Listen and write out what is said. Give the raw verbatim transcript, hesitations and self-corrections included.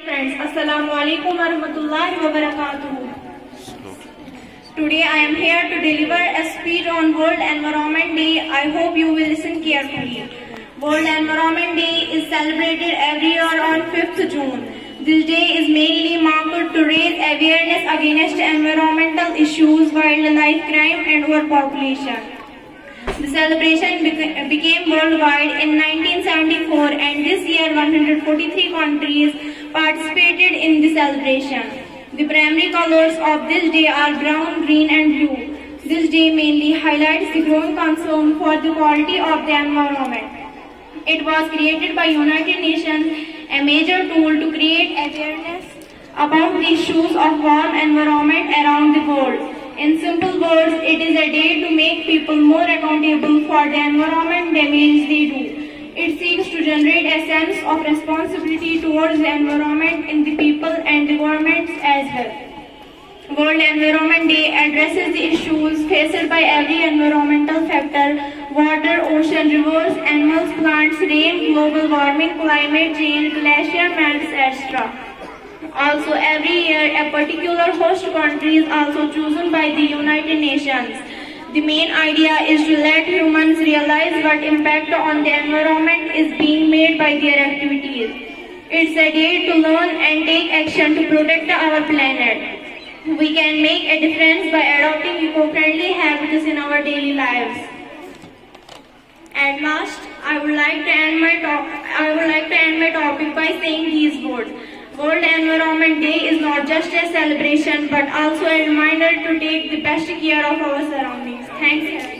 Friends, Assalamu alaikum wa rahmatullahi wa barakatuh. Today I am here to deliver a speech on World Environment Day. I hope you will listen carefully. World Environment Day is celebrated every year on fifth June. This day is mainly marked to raise awareness against environmental issues, wildlife crime and overpopulation. The celebration became worldwide in nineteen seventy-four and this year one hundred forty-three countries participated in the celebration. The primary colors of this day are brown, green and blue. This day mainly highlights the growing concern for the quality of the environment. It was created by United Nations, a major tool to create awareness about the issues of warm environment around the world. In simple words, it is a day to make people more accountable for the environment damage they do. It seeks to generate a sense of responsibility towards the environment in the people and the governments as well. World Environment Day addresses the issues faced by every environmental factor: water, ocean, rivers, animals, plants, rain, global warming, climate change, glacier melts, et cetera. Also, every year, a particular host country is also chosen by the United Nations. The main idea is to let humans realize what impact on the environment is being made by their activities. It's a day to learn and take action to protect our planet. We can make a difference by adopting eco-friendly habits in our daily lives. At last, I would like to end my talk. I would like to end my topic by saying these words. World Environment Day is not just a celebration but also a reminder to take the best care of our surroundings. Thanks.